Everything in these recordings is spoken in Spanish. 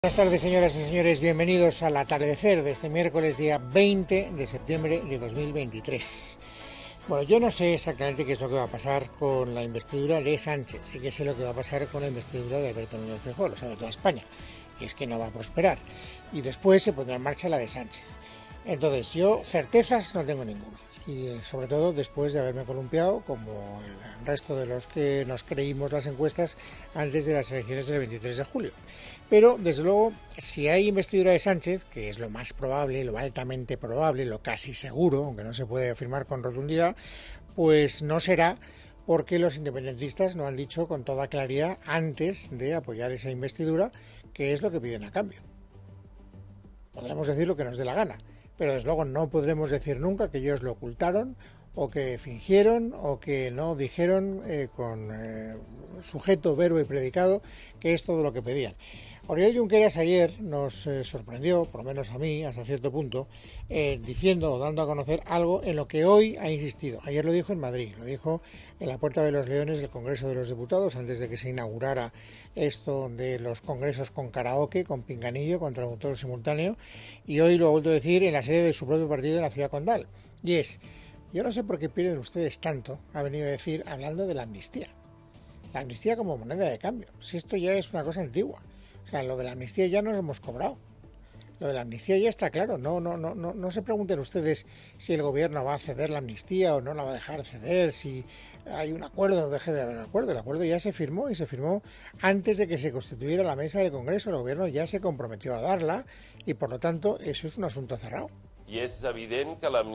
Buenas tardes, señoras y señores, bienvenidos al atardecer de este miércoles, día 20 de septiembre de 2023. Bueno, yo no sé exactamente qué es lo que va a pasar con la investidura de Sánchez, sí que sé lo que va a pasar con la investidura de Alberto Núñez Feijóo, lo sabe toda España, y es que no va a prosperar, y después se pondrá en marcha la de Sánchez. Entonces, yo certezas no tengo ninguna, y sobre todo después de haberme columpiado, como el resto de los que nos creímos las encuestas antes de las elecciones del 23 de julio. Pero, desde luego, si hay investidura de Sánchez, que es lo más probable, lo altamente probable, lo casi seguro, aunque no se puede afirmar con rotundidad, pues no será porque los independentistas no han dicho con toda claridad antes de apoyar esa investidura qué es lo que piden a cambio. Podremos decir lo que nos dé la gana, pero desde luego no podremos decir nunca que ellos lo ocultaron o que fingieron o que no dijeron con sujeto, verbo y predicado que es todo lo que pedían. Oriol Junqueras ayer nos sorprendió, por lo menos a mí, hasta cierto punto, diciendo o dando a conocer algo en lo que hoy ha insistido. Ayer lo dijo en Madrid, lo dijo en la Puerta de los Leones del Congreso de los Diputados, antes de que se inaugurara esto de los congresos con karaoke, con pinganillo, con traductor simultáneo, y hoy lo ha vuelto a decir en la sede de su propio partido en la ciudad condal. Y es, yo no sé por qué pierden ustedes tanto, ha venido a decir, hablando de la amnistía. La amnistía como moneda de cambio. Si esto ya es una cosa antigua. O sea, lo de la amnistía ya nos hemos cobrado. Lo de la amnistía ya está claro. No se pregunten ustedes si el gobierno va a ceder la amnistía o no la va a dejar ceder, si hay un acuerdo o deje de haber un acuerdo. El acuerdo ya se firmó y se firmó antes de que se constituyera la mesa del Congreso. El gobierno ya se comprometió a darla y, por lo tanto, eso es un asunto cerrado. Es evidente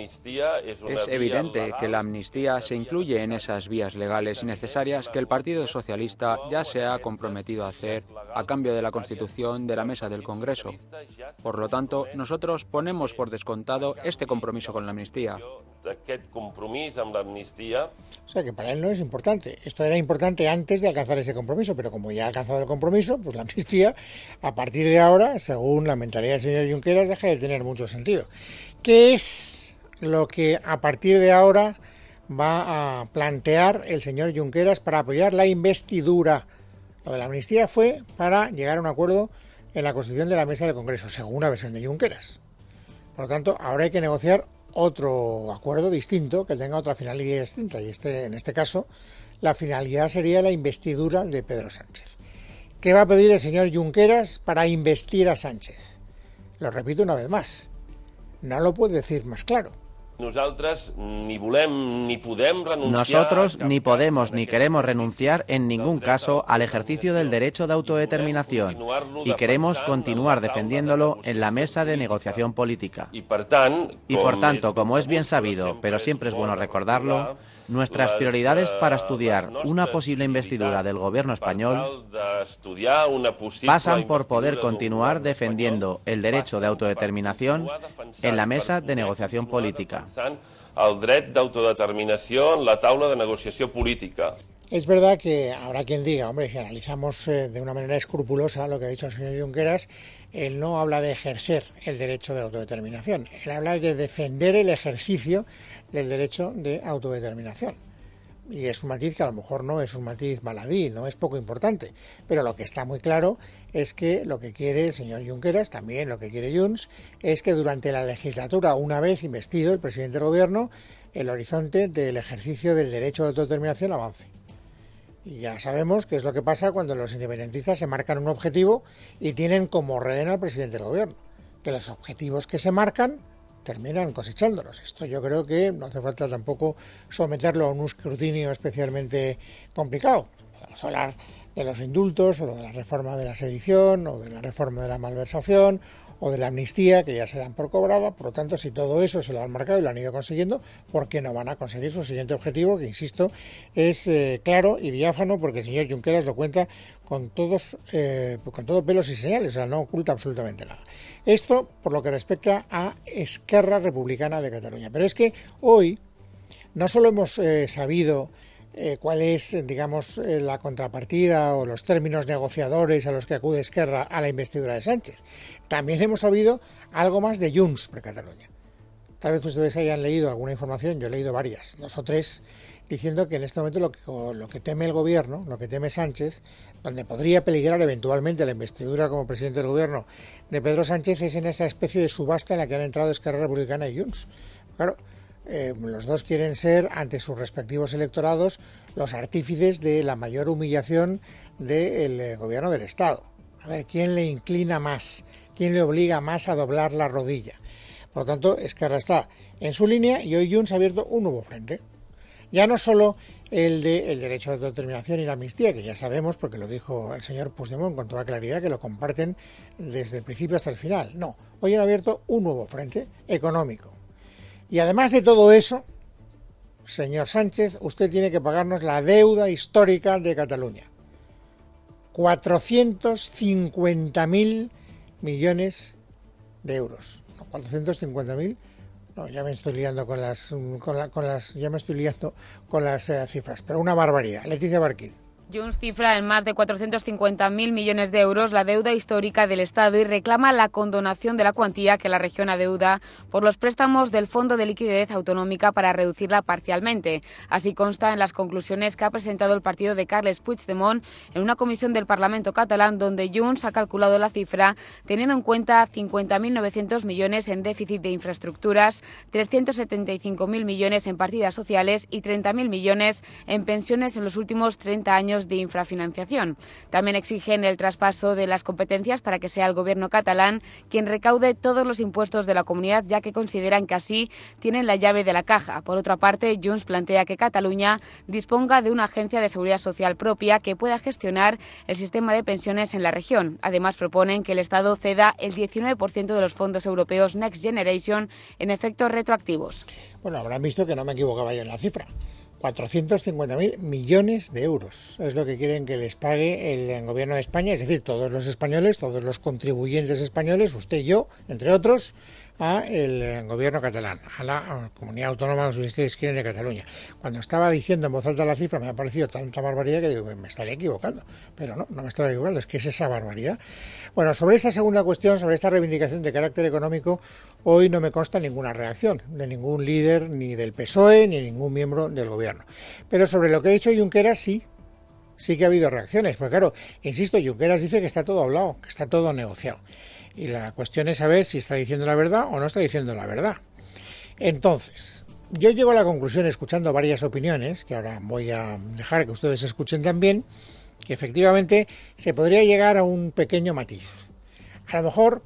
que la amnistía se incluye en esas vías legales y necesarias que el Partido Socialista ya se ha comprometido a hacer a cambio de la constitución de la mesa del Congreso. Por lo tanto, nosotros ponemos por descontado este compromiso con la amnistía. O sea que para él no es importante. Esto era importante antes de alcanzar ese compromiso, pero como ya ha alcanzado el compromiso, pues la amnistía, a partir de ahora, según la mentalidad del señor Junqueras, deja de tener mucho sentido. ¿Qué es lo que a partir de ahora va a plantear el señor Junqueras para apoyar la investidura? Lo de la amnistía fue para llegar a un acuerdo en la constitución de la mesa del Congreso, según la versión de Junqueras. Por lo tanto, ahora hay que negociar otro acuerdo distinto, que tenga otra finalidad distinta, y en este caso la finalidad sería la investidura de Pedro Sánchez. ¿Qué va a pedir el señor Junqueras para investir a Sánchez? Lo repito una vez más, no lo puede decir más claro. Nosotros ni podemos ni queremos renunciar en ningún caso al ejercicio del derecho de autodeterminación y queremos continuar defendiéndolo en la mesa de negociación política. Y por tanto, como es bien sabido, pero siempre es bueno recordarlo, nuestras prioridades para estudiar una posible investidura del gobierno español pasan por poder continuar defendiendo el derecho de autodeterminación en la mesa de negociación política. El dret d'autodeterminació en la taula de negociació política. Es verdad que habrá quien diga, hombre, si analizamos de una manera escrupulosa lo que ha dicho el señor Junqueras, él no habla de ejercer el derecho de autodeterminación, él habla de defender el ejercicio del derecho de autodeterminación. Y es un matiz que a lo mejor no es un matiz baladí, no es poco importante, pero lo que está muy claro es que lo que quiere el señor Junqueras, también lo que quiere Junts, es que durante la legislatura, una vez investido el presidente del gobierno, el horizonte del ejercicio del derecho de autodeterminación avance. Y ya sabemos qué es lo que pasa cuando los independentistas se marcan un objetivo y tienen como rehén al presidente del gobierno, que los objetivos que se marcan terminan cosechándolos. Esto yo creo que no hace falta tampoco someterlo a un escrutinio especialmente complicado. Podemos hablar de los indultos, o de la reforma de la sedición, o de la reforma de la malversación, o de la amnistía, que ya se dan por cobrada. Por lo tanto, si todo eso se lo han marcado y lo han ido consiguiendo, ¿por qué no van a conseguir su siguiente objetivo? Que, insisto, es claro y diáfano, porque el señor Junqueras lo cuenta con todo pelos y señales, o sea, no oculta absolutamente nada. Esto por lo que respecta a Esquerra Republicana de Cataluña. Pero es que hoy no solo hemos sabido cuál es, digamos, la contrapartida o los términos negociadores a los que acude Esquerra a la investidura de Sánchez, también hemos sabido algo más de Junts per Catalunya. tal vez ustedes hayan leído alguna información, yo he leído varias, 2 o 3, diciendo que en este momento lo que teme el gobierno, lo que teme Sánchez, donde podría peligrar eventualmente la investidura como presidente del gobierno de Pedro Sánchez, es en esa especie de subasta en la que han entrado Esquerra Republicana y Junts. Claro, los dos quieren ser, ante sus respectivos electorados, los artífices de la mayor humillación del gobierno del Estado. A ver, ¿quién le inclina más? ¿Quién le obliga más a doblar la rodilla? Por lo tanto, Esquerra está en su línea y hoy Junts ha abierto un nuevo frente. Ya no solo el del derecho a autodeterminación y la amnistía, que ya sabemos, porque lo dijo el señor Puigdemont con toda claridad, que lo comparten desde el principio hasta el final. No, hoy han abierto un nuevo frente económico. Y además de todo eso, señor Sánchez, usted tiene que pagarnos la deuda histórica de Cataluña. 450.000 millones de euros. No, 450.000. No, ya me estoy liando con las cifras, pero una barbaridad. Leticia Barquín. Junts cifra en más de 450.000 millones de euros la deuda histórica del Estado y reclama la condonación de la cuantía que la región adeuda por los préstamos del Fondo de Liquidez Autonómica para reducirla parcialmente. Así consta en las conclusiones que ha presentado el partido de Carles Puigdemont en una comisión del Parlamento catalán, donde Junts ha calculado la cifra teniendo en cuenta 50.900 millones en déficit de infraestructuras, 375.000 millones en partidas sociales y 30.000 millones en pensiones en los últimos 30 años de infrafinanciación. También exigen el traspaso de las competencias para que sea el gobierno catalán quien recaude todos los impuestos de la comunidad, ya que consideran que así tienen la llave de la caja. Por otra parte, Junts plantea que Cataluña disponga de una agencia de seguridad social propia que pueda gestionar el sistema de pensiones en la región. Además, proponen que el Estado ceda el 19% de los fondos europeos Next Generation en efectos retroactivos. Bueno, habrán visto que no me equivocaba yo en la cifra. 450.000 millones de euros es lo que quieren que les pague el gobierno de España, es decir, todos los españoles, todos los contribuyentes españoles, usted y yo, entre otros, a el gobierno catalán, a la comunidad autónoma, si ustedes quieren, de Cataluña. Cuando estaba diciendo en voz alta la cifra me ha parecido tanta barbaridad que digo, me estaría equivocando, pero no me estaba equivocando, es que es esa barbaridad. Bueno, sobre esta segunda cuestión, sobre esta reivindicación de carácter económico, hoy no me consta ninguna reacción de ningún líder, ni del PSOE, ni ningún miembro del gobierno. Pero sobre lo que ha dicho Junqueras, sí que ha habido reacciones, porque claro, insisto, Junqueras dice que está todo hablado, que está todo negociado. Y la cuestión es saber si está diciendo la verdad o no está diciendo la verdad. Entonces, yo llego a la conclusión, escuchando varias opiniones, que ahora voy a dejar que ustedes escuchen también, que efectivamente se podría llegar a un pequeño matiz. A lo mejor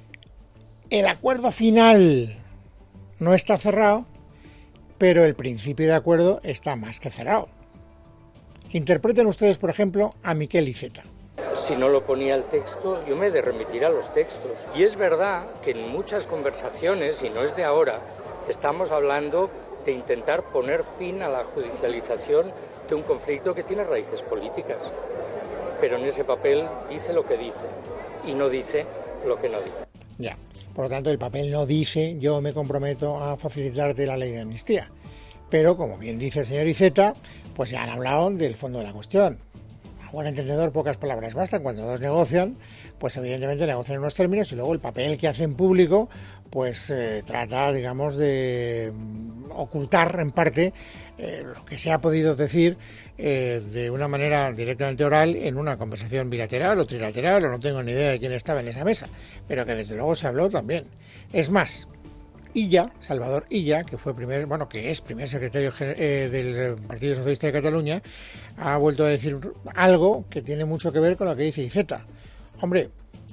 el acuerdo final no está cerrado, pero el principio de acuerdo está más que cerrado. Interpreten ustedes, por ejemplo, a Miquel Iceta. Si no lo ponía el texto, yo me he de remitir a los textos. Y es verdad que en muchas conversaciones, y no es de ahora, estamos hablando de intentar poner fin a la judicialización de un conflicto que tiene raíces políticas. Pero en ese papel dice lo que dice y no dice lo que no dice. Ya, por lo tanto el papel no dice yo me comprometo a facilitarte la ley de amnistía. Pero como bien dice el señor Iceta, pues ya han hablado del fondo de la cuestión. A buen entendedor, pocas palabras bastan. Cuando dos negocian, pues evidentemente negocian unos términos y luego el papel que hacen público pues trata, digamos, de ocultar en parte lo que se ha podido decir de una manera directamente oral en una conversación bilateral o trilateral, o no tengo ni idea de quién estaba en esa mesa, pero que desde luego se habló también. Es más, Illa, Salvador Illa, que es primer secretario del Partido Socialista de Cataluña, ha vuelto a decir algo que tiene mucho que ver con lo que dice Iceta. Hombre,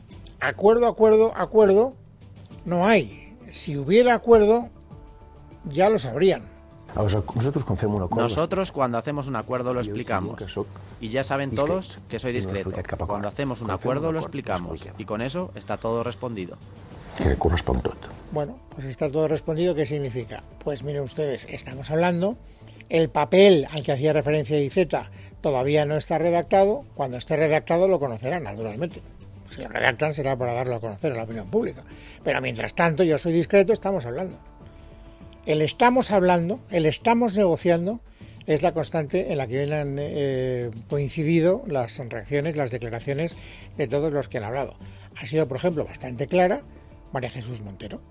acuerdo no hay. Si hubiera acuerdo, ya lo sabrían. Nosotros cuando hacemos un acuerdo lo explicamos. Y ya saben todos que soy discreto. Cuando hacemos un acuerdo lo explicamos. Y con eso está todo respondido. Bueno, pues está todo respondido. ¿Qué significa? Pues miren ustedes, estamos hablando, el papel al que hacía referencia Iceta todavía no está redactado. Cuando esté redactado lo conocerán, naturalmente. Si lo redactan será para darlo a conocer a la opinión pública. Pero mientras tanto, yo soy discreto, estamos hablando. El estamos hablando, el estamos negociando, es la constante en la que han coincidido las reacciones, las declaraciones de todos los que han hablado. Ha sido, por ejemplo, bastante clara María Jesús Montero.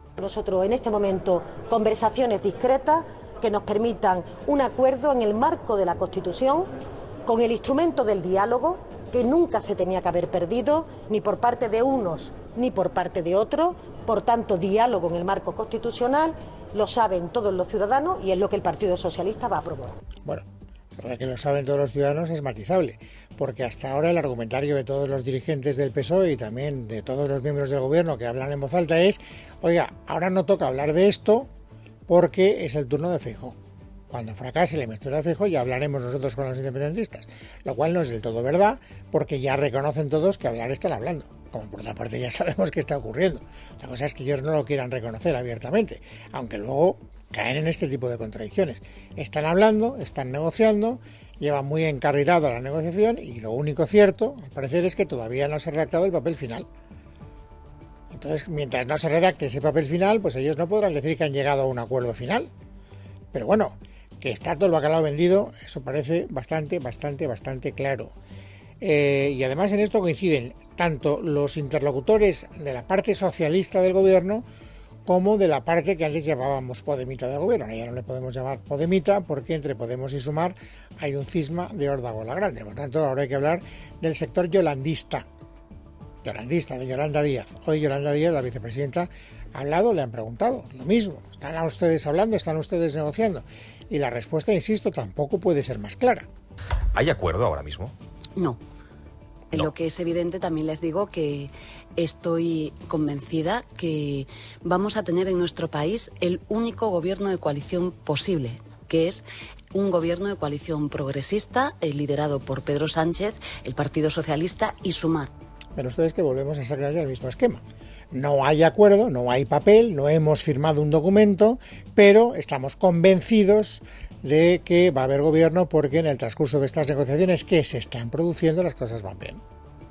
Nosotros en este momento conversaciones discretas que nos permitan un acuerdo en el marco de la Constitución, con el instrumento del diálogo, que nunca se tenía que haber perdido, ni por parte de unos ni por parte de otros. Por tanto, diálogo en el marco constitucional, lo saben todos los ciudadanos y es lo que el Partido Socialista va a promover. Bueno, lo que lo saben todos los ciudadanos es matizable, porque hasta ahora el argumentario de todos los dirigentes del PSOE y también de todos los miembros del gobierno que hablan en voz alta es: oiga, ahora no toca hablar de esto porque es el turno de Feijóo. Cuando fracase la investidura de Feijóo ya hablaremos nosotros con los independentistas, lo cual no es del todo verdad, porque ya reconocen todos que hablar están hablando, como por otra parte ya sabemos que está ocurriendo. Otra cosa es que ellos no lo quieran reconocer abiertamente, aunque luego caen en este tipo de contradicciones. Están hablando, están negociando, llevan muy encarrilada la negociación y lo único cierto, al parecer, es que todavía no se ha redactado el papel final. Entonces, mientras no se redacte ese papel final, pues ellos no podrán decir que han llegado a un acuerdo final. Pero bueno, que está todo el bacalao vendido, eso parece bastante claro. Y además en esto coinciden tanto los interlocutores de la parte socialista del gobierno como de la parte que antes llamábamos podemita del gobierno. Ahora ya no le podemos llamar podemita porque entre Podemos y Sumar hay un cisma de Órdago la Grande. Por tanto, ahora hay que hablar del sector yolandista, de Yolanda Díaz. Hoy Yolanda Díaz, la vicepresidenta, ha hablado, le han preguntado lo mismo. ¿Están ustedes hablando? ¿Están ustedes negociando? Y la respuesta, insisto, tampoco puede ser más clara. ¿Hay acuerdo ahora mismo? No. Lo que es evidente, también les digo que estoy convencida que vamos a tener en nuestro país el único gobierno de coalición posible, que es un gobierno de coalición progresista liderado por Pedro Sánchez, el Partido Socialista y Sumar. Pero ustedes que volvemos exactamente al mismo esquema. No hay acuerdo, no hay papel, no hemos firmado un documento, pero estamos convencidos de que va a haber gobierno porque en el transcurso de estas negociaciones que se están produciendo las cosas van bien.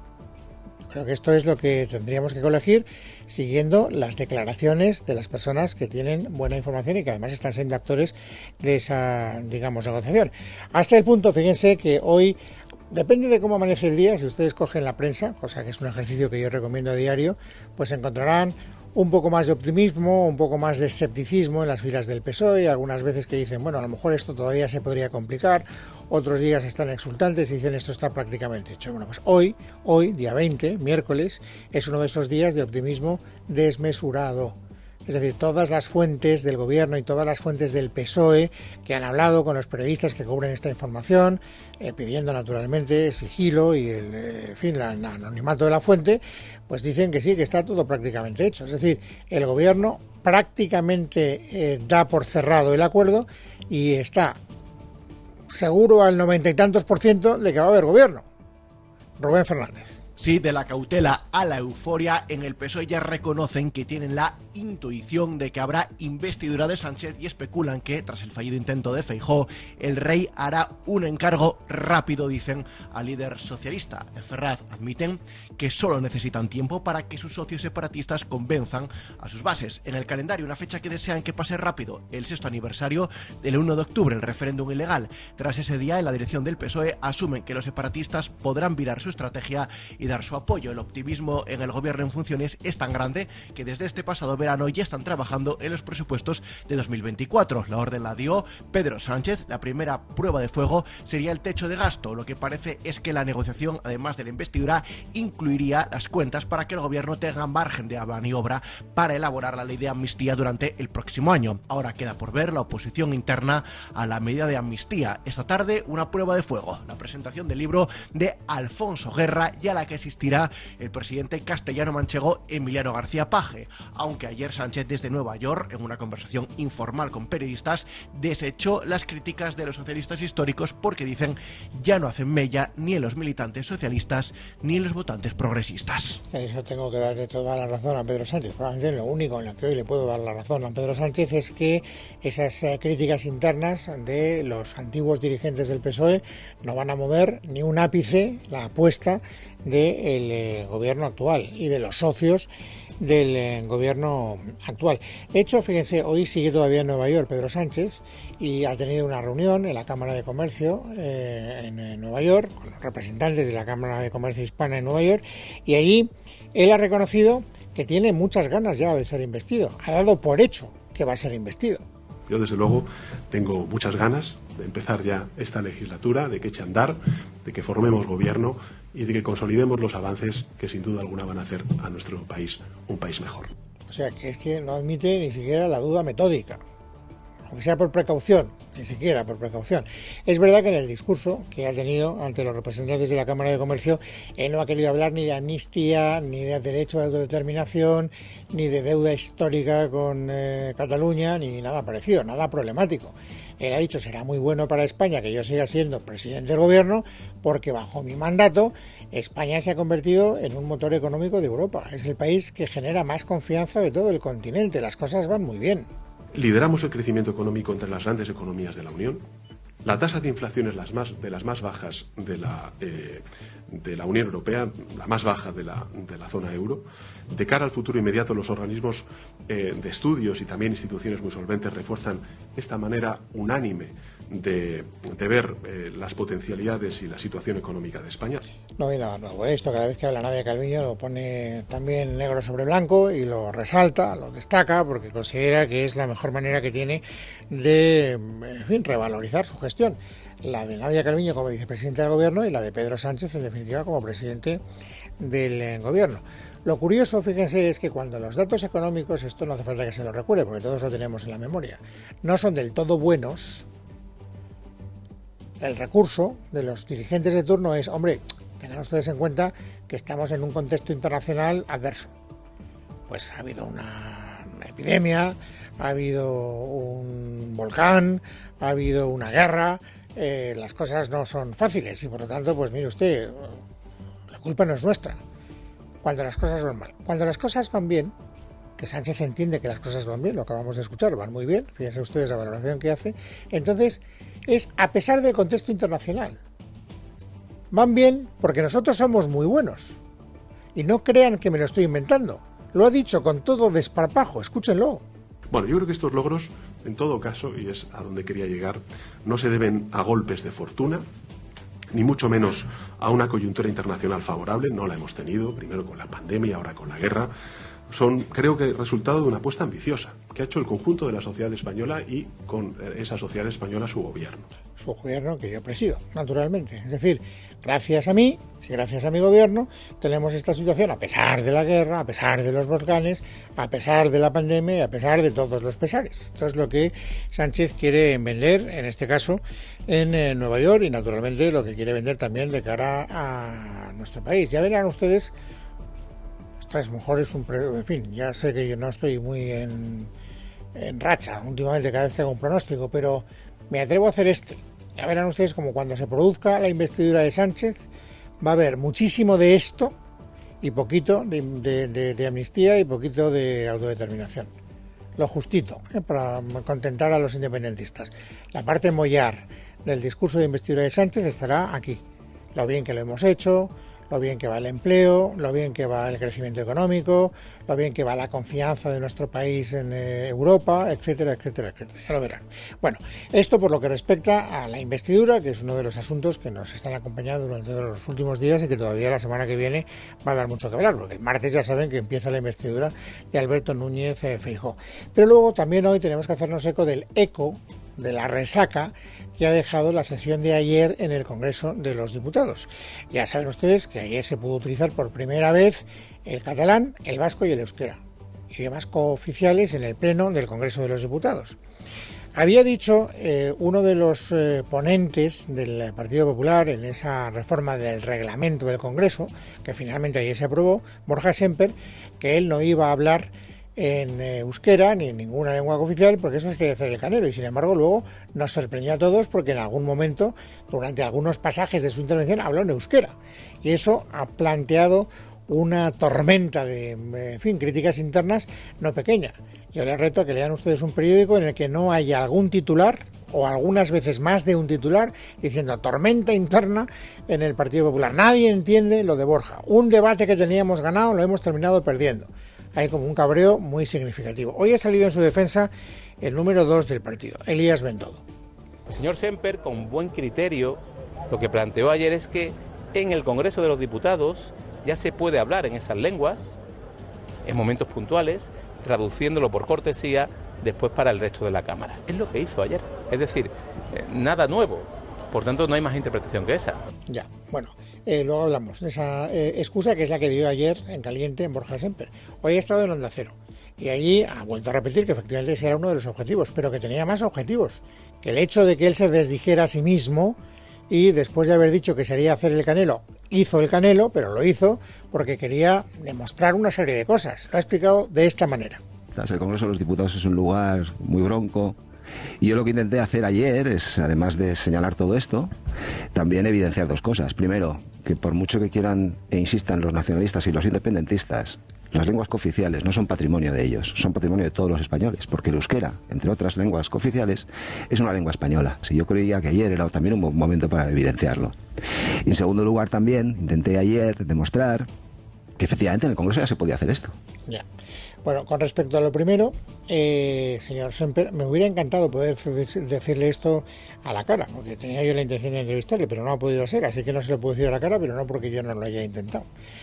Creo que esto es lo que tendríamos que colegir siguiendo las declaraciones de las personas que tienen buena información y que además están siendo actores de esa, digamos, negociación. Hasta el punto, fíjense que hoy, depende de cómo amanece el día, si ustedes cogen la prensa, cosa que es un ejercicio que yo recomiendo a diario, pues encontrarán un poco más de optimismo, un poco más de escepticismo en las filas del PSOE, algunas veces que dicen, bueno, a lo mejor esto todavía se podría complicar, otros días están exultantes y dicen esto está prácticamente hecho. Bueno, pues hoy, día 20, miércoles, es uno de esos días de optimismo desmesurado. Es decir, todas las fuentes del gobierno y todas las fuentes del PSOE que han hablado con los periodistas que cubren esta información, pidiendo naturalmente sigilo y el anonimato de la fuente, pues dicen que sí, que está todo prácticamente hecho. Es decir, el gobierno prácticamente da por cerrado el acuerdo y está seguro al 90 y tantos % de que va a haber gobierno. Rubén Fernández. Sí, de la cautela a la euforia, en el PSOE ya reconocen que tienen la intuición de que habrá investidura de Sánchez y especulan que, tras el fallido intento de Feijóo, el rey hará un encargo rápido, dicen al líder socialista. En Ferraz admiten que solo necesitan tiempo para que sus socios separatistas convenzan a sus bases. En el calendario, una fecha que desean que pase rápido, el 6º aniversario del 1 de octubre, el referéndum ilegal. Tras ese día, en la dirección del PSOE asumen que los separatistas podrán virar su estrategia y dar su apoyo. El optimismo en el gobierno en funciones es tan grande que desde este pasado verano ya están trabajando en los presupuestos de 2024. La orden la dio Pedro Sánchez. La primera prueba de fuego sería el techo de gasto. Lo que parece es que la negociación, además de la investidura, incluiría las cuentas para que el gobierno tenga margen de maniobra para elaborar la ley de amnistía durante el próximo año. Ahora queda por ver la oposición interna a la medida de amnistía. Esta tarde, una prueba de fuego, la presentación del libro de Alfonso Guerra y a la que asistirá el presidente castellano-manchego Emiliano García Paje, aunque ayer Sánchez desde Nueva York, en una conversación informal con periodistas, desechó las críticas de los socialistas históricos porque dicen ya no hacen mella ni en los militantes socialistas ni en los votantes progresistas. Eso tengo que darle toda la razón a Pedro Sánchez. Probablemente lo único en lo que hoy le puedo dar la razón a Pedro Sánchez es que esas críticas internas de los antiguos dirigentes del PSOE no van a mover ni un ápice la apuesta del gobierno actual y de los socios del gobierno actual. De hecho, fíjense, hoy sigue todavía en Nueva York Pedro Sánchez y ha tenido una reunión en la Cámara de Comercio en Nueva York con los representantes de la Cámara de Comercio Hispana en Nueva York y allí él ha reconocido que tiene muchas ganas ya de ser investido. Ha dado por hecho que va a ser investido. Yo, desde luego, tengo muchas ganas de empezar ya esta legislatura, de que eche a andar, de que formemos gobierno y de que consolidemos los avances que sin duda alguna van a hacer a nuestro país un país mejor. O sea, que es que no admite ni siquiera la duda metódica, aunque sea por precaución, ni siquiera por precaución. Es verdad que en el discurso que ha tenido ante los representantes de la Cámara de Comercio, él no ha querido hablar ni de amnistía, ni de derecho a autodeterminación, ni de deuda histórica con Cataluña, ni nada parecido, nada problemático. Él ha dicho, será muy bueno para España que yo siga siendo presidente del gobierno, porque bajo mi mandato España se ha convertido en un motor económico de Europa. Es el país que genera más confianza de todo el continente. Las cosas van muy bien. Lideramos el crecimiento económico entre las grandes economías de la Unión. La tasa de inflación es de las más bajas de la Unión Europea, la más baja de la zona euro. De cara al futuro inmediato, los organismos de estudios y también instituciones muy solventes refuerzan esta manera unánime de ver las potencialidades y la situación económica de España. No hay nada nuevo. Esto cada vez que habla Nadia Calviño lo pone también negro sobre blanco y lo resalta, lo destaca, porque considera que es la mejor manera que tiene de, en fin, revalorizar su gestión. La de Nadia Calviño como vicepresidenta del gobierno y la de Pedro Sánchez, en definitiva, como presidente del gobierno. Lo curioso, fíjense, es que cuando los datos económicos, esto no hace falta que se lo recuerde, porque todos lo tenemos en la memoria, no son del todo buenos, el recurso de los dirigentes de turno es, hombre, tengan ustedes en cuenta que estamos en un contexto internacional adverso. Pues ha habido una epidemia, ha habido un volcán, ha habido una guerra, las cosas no son fáciles y por lo tanto, pues mire usted, la culpa no es nuestra cuando las cosas van mal. Cuando las cosas van bien, que Sánchez entiende que las cosas van bien, lo acabamos de escuchar, van muy bien, fíjense ustedes la valoración que hace, entonces es a pesar del contexto internacional. Van bien porque nosotros somos muy buenos. Y no crean que me lo estoy inventando. Lo ha dicho con todo desparpajo, escúchenlo. Bueno, yo creo que estos logros, en todo caso, y es a donde quería llegar, no se deben a golpes de fortuna, ni mucho menos a una coyuntura internacional favorable. No la hemos tenido, primero con la pandemia, ahora con la guerra. Son, creo que, el resultado de una apuesta ambiciosa que ha hecho el conjunto de la sociedad española y con esa sociedad española su gobierno. Su gobierno que yo presido, naturalmente. Es decir, gracias a mí y gracias a mi gobierno tenemos esta situación a pesar de la guerra, a pesar de los volcanes, a pesar de la pandemia y a pesar de todos los pesares. Esto es lo que Sánchez quiere vender, en este caso, en Nueva York y naturalmente lo que quiere vender también de cara a nuestro país. Ya verán ustedes. A lo mejor es en fin, ya sé que yo no estoy muy en racha últimamente cada vez que hago un pronóstico, pero me atrevo a hacer Ya verán ustedes como cuando se produzca la investidura de Sánchez va a haber muchísimo de esto y poquito de amnistía y poquito de autodeterminación. Lo justito, para contentar a los independentistas. La parte mollar del discurso de investidura de Sánchez estará aquí. Lo bien que lo hemos hecho, lo bien que va el empleo, lo bien que va el crecimiento económico, lo bien que va la confianza de nuestro país en Europa, etcétera, etcétera, etcétera. Ya lo verán. Bueno, esto por lo que respecta a la investidura, que es uno de los asuntos que nos están acompañando durante los últimos días y que todavía la semana que viene va a dar mucho que hablar, porque el martes ya saben que empieza la investidura de Alberto Núñez Feijóo. Pero luego también hoy tenemos que hacernos eco de la resaca que ha dejado la sesión de ayer en el Congreso de los Diputados. Ya saben ustedes que ayer se pudo utilizar por primera vez el catalán, el vasco y el euskera, idiomas cooficiales en el Pleno del Congreso de los Diputados. Había dicho uno de los ponentes del Partido Popular en esa reforma del reglamento del Congreso, que finalmente ayer se aprobó, Borja Semper, que él no iba a hablar en euskera ni en ninguna lengua oficial porque eso es que hacer el canero, y sin embargo luego nos sorprendió a todos porque en algún momento, durante algunos pasajes de su intervención, habló en euskera y eso ha planteado una tormenta de críticas internas no pequeña. Yo les reto a que lean ustedes un periódico en el que no haya algún titular o algunas veces más de un titular diciendo tormenta interna en el Partido Popular. Nadie entiende lo de Borja. Un debate que teníamos ganado lo hemos terminado perdiendo. Hay como un cabreo muy significativo. Hoy ha salido en su defensa el número 2 del partido, Elías Bendodo. El señor Semper, con buen criterio, lo que planteó ayer es que en el Congreso de los Diputados ya se puede hablar en esas lenguas, en momentos puntuales, traduciéndolo por cortesía después para el resto de la Cámara. Es lo que hizo ayer, es decir, nada nuevo, por tanto no hay más interpretación que esa. Ya, bueno, luego hablamos de esa excusa que es la que dio ayer en caliente en Borja Semper. Hoy ha estado en Onda Cero y allí ha vuelto a repetir que efectivamente ese era uno de los objetivos, pero que tenía más objetivos, que el hecho de que él se desdijera a sí mismo y después de haber dicho que sería hacer el Canelo, hizo el Canelo, pero lo hizo porque quería demostrar una serie de cosas. Lo ha explicado de esta manera. El Congreso de los Diputados es un lugar muy bronco y yo lo que intenté hacer ayer es, además de señalar todo esto, también evidenciar dos cosas. Primero, que por mucho que quieran e insistan los nacionalistas y los independentistas, las lenguas cooficiales no son patrimonio de ellos, son patrimonio de todos los españoles, porque el euskera, entre otras lenguas cooficiales, es una lengua española. Si yo creía que ayer era también un buen momento para evidenciarlo. Y en segundo lugar también, intenté ayer demostrar que efectivamente en el Congreso ya se podía hacer esto. Ya. Bueno, con respecto a lo primero, señor Semper, me hubiera encantado poder decirle esto a la cara, porque tenía yo la intención de entrevistarle, pero no ha podido ser, así que no se lo puedo decir a la cara, pero no porque yo no lo haya intentado.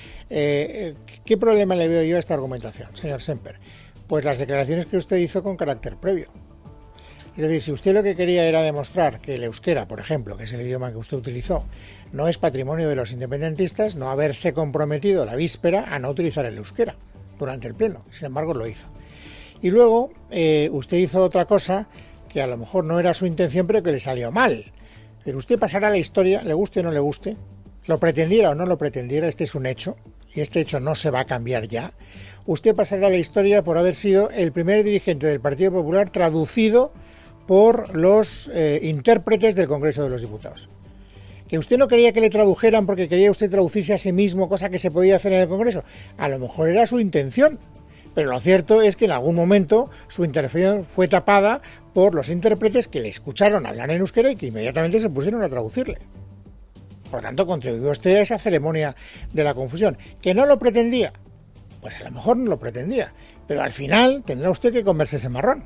¿Qué problema le veo yo a esta argumentación, señor Semper? Pues las declaraciones que usted hizo con carácter previo. Es decir, si usted lo que quería era demostrar que el euskera, por ejemplo, que es el idioma que usted utilizó, no es patrimonio de los independentistas, no haberse comprometido la víspera a no utilizar el euskera durante el pleno. Sin embargo, lo hizo. Y luego, usted hizo otra cosa que a lo mejor no era su intención, pero que le salió mal. Pero usted pasará a la historia, le guste o no le guste, lo pretendiera o no lo pretendiera, este es un hecho, y este hecho no se va a cambiar ya. Usted pasará a la historia por haber sido el primer dirigente del Partido Popular traducido por los intérpretes del Congreso de los Diputados. Que usted no quería que le tradujeran porque quería usted traducirse a sí mismo, cosa que se podía hacer en el Congreso. A lo mejor era su intención, pero lo cierto es que en algún momento su intervención fue tapada por los intérpretes que le escucharon hablar en euskera y que inmediatamente se pusieron a traducirle. Por tanto, contribuyó usted a esa ceremonia de la confusión. ¿Que no lo pretendía? Pues a lo mejor no lo pretendía, pero al final tendrá usted que comerse ese marrón.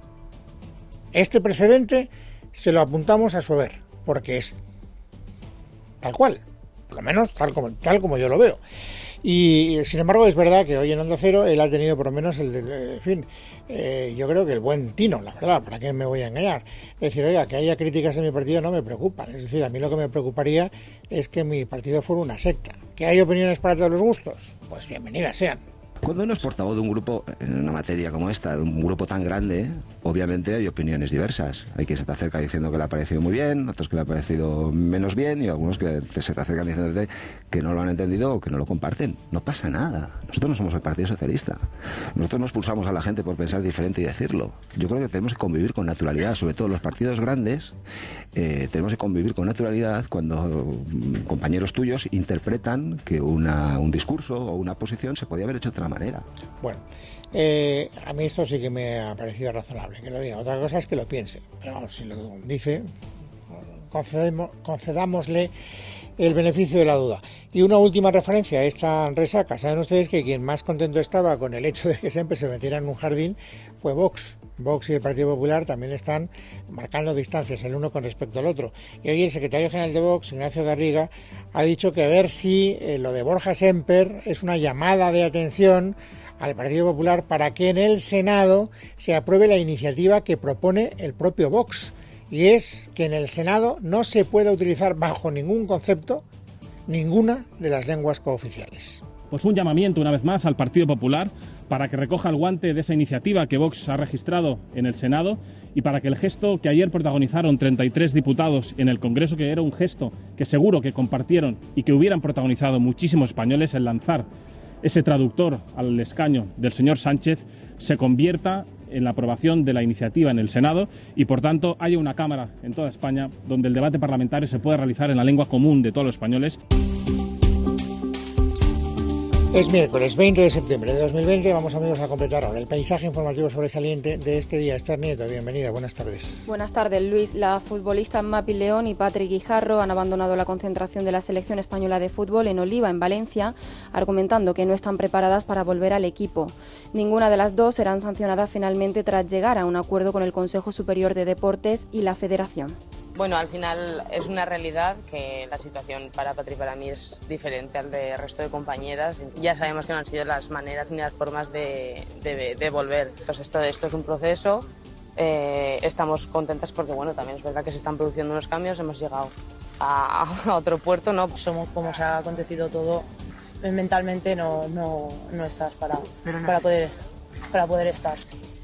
Este precedente se lo apuntamos a su haber, porque es tal cual, por lo menos tal como yo lo veo. Y sin embargo es verdad que hoy en Onda Cero él ha tenido por lo menos yo creo que el buen tino, la verdad, ¿para qué me voy a engañar? Es decir, oiga, que haya críticas en mi partido no me preocupan, es decir, a mí lo que me preocuparía es que mi partido fuera una secta. ¿Que hay opiniones para todos los gustos? Pues bienvenidas sean. Cuando uno es portavoz de un grupo en una materia como esta, de un grupo tan grande, obviamente hay opiniones diversas. Hay quien se te acerca diciendo que le ha parecido muy bien, otros que le ha parecido menos bien y algunos que se te acercan diciendo que no lo han entendido o que no lo comparten. No pasa nada. Nosotros no somos el Partido Socialista. Nosotros no expulsamos a la gente por pensar diferente y decirlo. Yo creo que tenemos que convivir con naturalidad, sobre todo los partidos grandes. Tenemos que convivir con naturalidad cuando compañeros tuyos interpretan que un discurso o una posición se podía haber hecho de otra manera. Bueno, a mí esto sí que me ha parecido razonable que lo diga. Otra cosa es que lo piense, pero vamos, si lo dice, concedámosle el beneficio de la duda. Y una última referencia a esta resaca. Saben ustedes que quien más contento estaba con el hecho de que siempre se metiera en un jardín fue Vox. Vox y el Partido Popular también están marcando distancias el uno con respecto al otro. Y hoy el secretario general de Vox, Ignacio Garriga, ha dicho que a ver si lo de Borja Semper es una llamada de atención al Partido Popular para que en el Senado se apruebe la iniciativa que propone el propio Vox. Y es que en el Senado no se pueda utilizar bajo ningún concepto ninguna de las lenguas cooficiales. Pues un llamamiento una vez más al Partido Popular para que recoja el guante de esa iniciativa que Vox ha registrado en el Senado y para que el gesto que ayer protagonizaron 33 diputados en el Congreso, que era un gesto que seguro que compartieron y que hubieran protagonizado muchísimos españoles, el lanzar ese traductor al escaño del señor Sánchez, se convierta en la aprobación de la iniciativa en el Senado y, por tanto, haya una Cámara en toda España donde el debate parlamentario se pueda realizar en la lengua común de todos los españoles. Es miércoles 20 de septiembre de 2020. Vamos, amigos, a completar ahora el paisaje informativo sobresaliente de este día. Esther Nieto, bienvenida, buenas tardes. Buenas tardes, Luis. Las futbolistas Mapi León y Patrick Guijarro han abandonado la concentración de la selección española de fútbol en Oliva, en Valencia, argumentando que no están preparadas para volver al equipo. Ninguna de las dos serán sancionadas finalmente tras llegar a un acuerdo con el Consejo Superior de Deportes y la Federación. Bueno, al final es una realidad que la situación para Patri y para mí es diferente al del resto de compañeras. Ya sabemos que no han sido las maneras ni las formas de volver. Pues esto es un proceso. Estamos contentas porque bueno, también es verdad que se están produciendo unos cambios. Hemos llegado a otro puerto, ¿no? Somos como se ha acontecido todo. Mentalmente no estás para poder estar.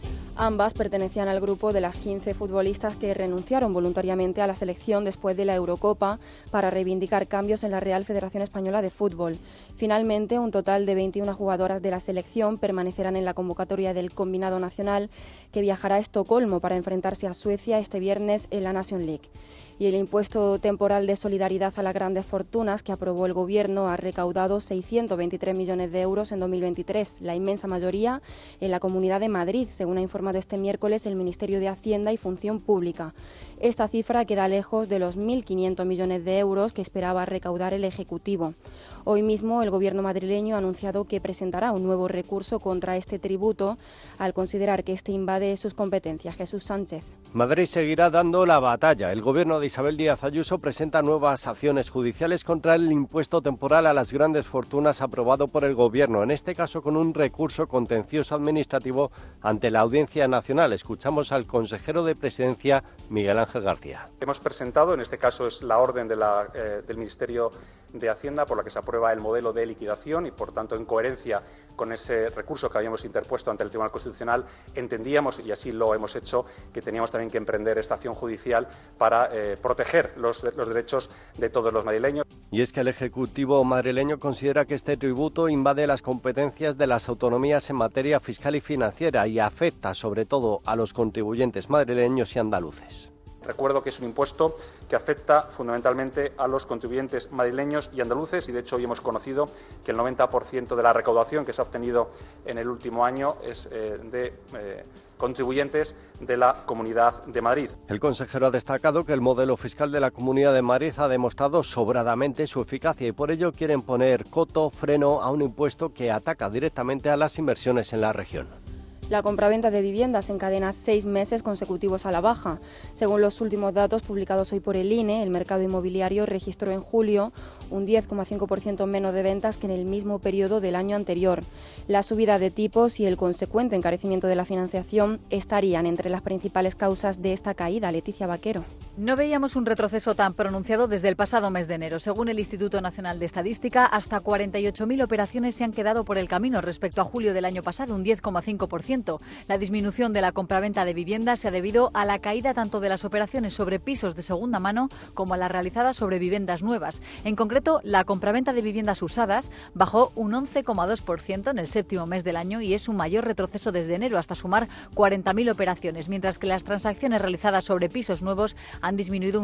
Ambas pertenecían al grupo de las 15 futbolistas que renunciaron voluntariamente a la selección después de la Eurocopa para reivindicar cambios en la Real Federación Española de Fútbol. Finalmente, un total de 21 jugadoras de la selección permanecerán en la convocatoria del combinado nacional que viajará a Estocolmo para enfrentarse a Suecia este viernes en la Nation League. Y el impuesto temporal de solidaridad a las grandes fortunas que aprobó el Gobierno ha recaudado 623 millones de euros en 2023, la inmensa mayoría en la Comunidad de Madrid, según ha informado este miércoles el Ministerio de Hacienda y Función Pública. Esta cifra queda lejos de los 1.500 millones de euros que esperaba recaudar el Ejecutivo. Hoy mismo el Gobierno madrileño ha anunciado que presentará un nuevo recurso contra este tributo al considerar que este invade sus competencias. Jesús Sánchez. Madrid seguirá dando la batalla. El Gobierno de Isabel Díaz Ayuso presenta nuevas acciones judiciales contra el impuesto temporal a las grandes fortunas aprobado por el Gobierno, en este caso con un recurso contencioso administrativo ante la Audiencia Nacional. Escuchamos al consejero de Presidencia, Miguel Ángel García. Hemos presentado, en este caso es la orden del Ministerio de Hacienda por la que se aprueba el modelo de liquidación y, por tanto, en coherencia con ese recurso que habíamos interpuesto ante el Tribunal Constitucional, entendíamos, y así lo hemos hecho, que teníamos también que emprender esta acción judicial para proteger los derechos de todos los madrileños. Y es que el Ejecutivo madrileño considera que este tributo invade las competencias de las autonomías en materia fiscal y financiera y afecta sobre todo a los contribuyentes madrileños y andaluces. Recuerdo que es un impuesto que afecta fundamentalmente a los contribuyentes madrileños y andaluces y de hecho hoy hemos conocido que el 90% de la recaudación que se ha obtenido en el último año es de contribuyentes de la Comunidad de Madrid. El consejero ha destacado que el modelo fiscal de la Comunidad de Madrid ha demostrado sobradamente su eficacia y por ello quieren poner freno a un impuesto que ataca directamente a las inversiones en la región. La compraventa de viviendas encadena 6 meses consecutivos a la baja. Según los últimos datos publicados hoy por el INE, el mercado inmobiliario registró en julio un 10,5% menos de ventas que en el mismo periodo del año anterior. La subida de tipos y el consecuente encarecimiento de la financiación estarían entre las principales causas de esta caída. Leticia Vaquero. No veíamos un retroceso tan pronunciado desde el pasado mes de enero. Según el Instituto Nacional de Estadística, hasta 48.000 operaciones se han quedado por el camino respecto a julio del año pasado, un 10,5%. La disminución de la compraventa de viviendas se ha debido a la caída tanto de las operaciones sobre pisos de segunda mano como a las realizadas sobre viviendas nuevas. En concreto, la compraventa de viviendas usadas bajó un 11,2% en el séptimo mes del año y es su mayor retroceso desde enero, hasta sumar 40.000 operaciones, mientras que las transacciones realizadas sobre pisos nuevos han disminuido un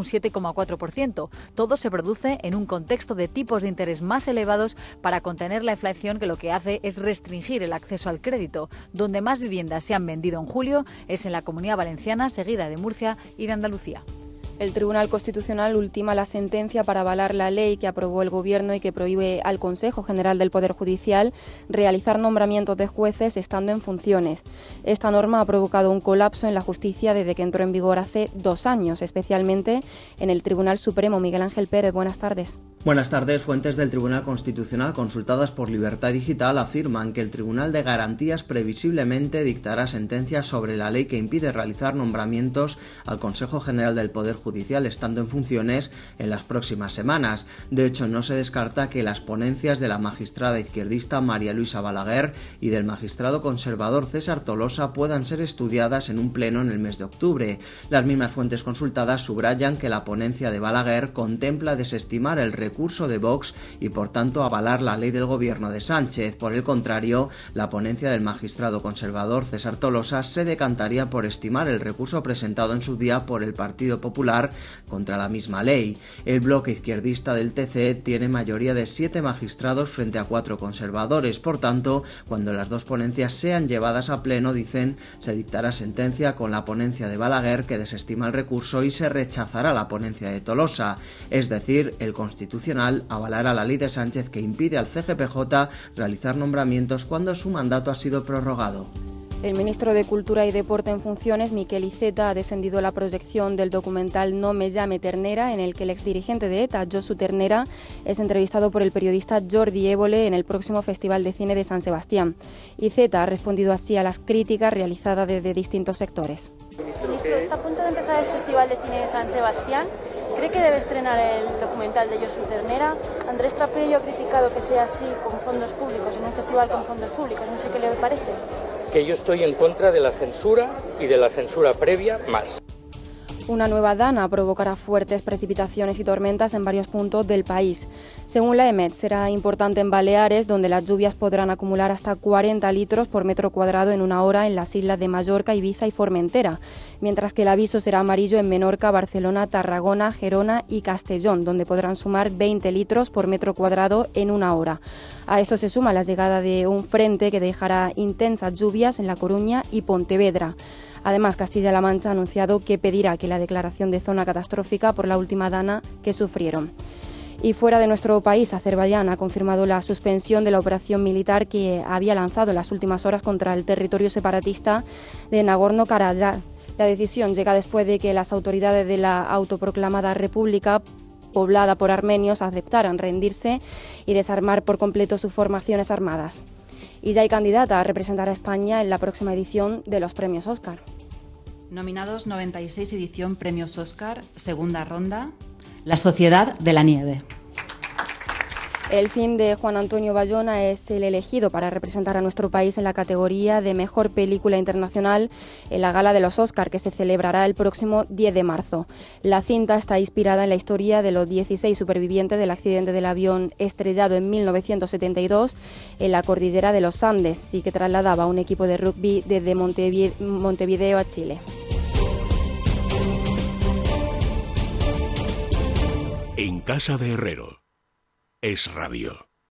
7,4%. Todo se produce en un contexto de tipos de interés más elevados para contener la inflación, que lo que hace es restringir el acceso al crédito. Donde más viviendas se han vendido en julio es en la Comunidad Valenciana, seguida de Murcia y de Andalucía. El Tribunal Constitucional ultima la sentencia para avalar la ley que aprobó el Gobierno y que prohíbe al Consejo General del Poder Judicial realizar nombramientos de jueces estando en funciones. Esta norma ha provocado un colapso en la justicia desde que entró en vigor hace 2 años, especialmente en el Tribunal Supremo. Miguel Ángel Pérez, buenas tardes. Buenas tardes. Fuentes del Tribunal Constitucional consultadas por Libertad Digital afirman que el Tribunal de Garantías previsiblemente dictará sentencias sobre la ley que impide realizar nombramientos al Consejo General del Poder Judicial estando en funciones en las próximas semanas. De hecho, no se descarta que las ponencias de la magistrada izquierdista María Luisa Balaguer y del magistrado conservador César Tolosa puedan ser estudiadas en un pleno en el mes de octubre. Las mismas fuentes consultadas subrayan que la ponencia de Balaguer contempla desestimar el recurso de Vox y por tanto avalar la ley del gobierno de Sánchez. Por el contrario, la ponencia del magistrado conservador César Tolosa se decantaría por estimar el recurso presentado en su día por el Partido Popular contra la misma ley. El bloque izquierdista del TC tiene mayoría de 7 magistrados frente a 4 conservadores. Por tanto, cuando las 2 ponencias sean llevadas a pleno, dicen, se dictará sentencia con la ponencia de Balaguer, que desestima el recurso, y se rechazará la ponencia de Tolosa. Es decir, el Constitucional avalará la ley de Sánchez que impide al CGPJ realizar nombramientos cuando su mandato ha sido prorrogado. El ministro de Cultura y Deporte en funciones, Miquel Iceta, ha defendido la proyección del documental No me llame Ternera, en el que el exdirigente de ETA, Josu Ternera, es entrevistado por el periodista Jordi Évole en el próximo Festival de Cine de San Sebastián. Iceta ha respondido así a las críticas realizadas desde distintos sectores. Ministro, está a punto de empezar el Festival de Cine de San Sebastián. ¿Cree que debe estrenar el documental de Josu Ternera? Andrés Trapello ha criticado que sea así con fondos públicos, en un festival con fondos públicos. No sé qué le parece. Que yo estoy en contra de la censura y de la censura previa más. Una nueva dana provocará fuertes precipitaciones y tormentas en varios puntos del país. Según la EMET, será importante en Baleares, donde las lluvias podrán acumular hasta 40 litros por metro cuadrado en una hora en las islas de Mallorca, Ibiza y Formentera, mientras que el aviso será amarillo en Menorca, Barcelona, Tarragona, Gerona y Castellón, donde podrán sumar 20 litros por metro cuadrado en una hora. A esto se suma la llegada de un frente que dejará intensas lluvias en La Coruña y Pontevedra. Además, Castilla-La Mancha ha anunciado que pedirá que la declaración de zona catastrófica por la última dana que sufrieron. Y fuera de nuestro país, Azerbaiyán ha confirmado la suspensión de la operación militar que había lanzado en las últimas horas contra el territorio separatista de Nagorno-Karabaj. La decisión llega después de que las autoridades de la autoproclamada República poblada por armenios aceptaran rendirse y desarmar por completo sus formaciones armadas. Y ya hay candidata a representar a España en la próxima edición de los Premios Óscar. Nominados 96 edición Premios Óscar, segunda ronda, La Sociedad de la Nieve. El film de Juan Antonio Bayona es el elegido para representar a nuestro país en la categoría de Mejor Película Internacional en la Gala de los Óscar, que se celebrará el próximo 10 de marzo. La cinta está inspirada en la historia de los 16 supervivientes del accidente del avión estrellado en 1972 en la cordillera de los Andes y que trasladaba a un equipo de rugby desde Montevideo a Chile. En casa de Herrero. Es Radio.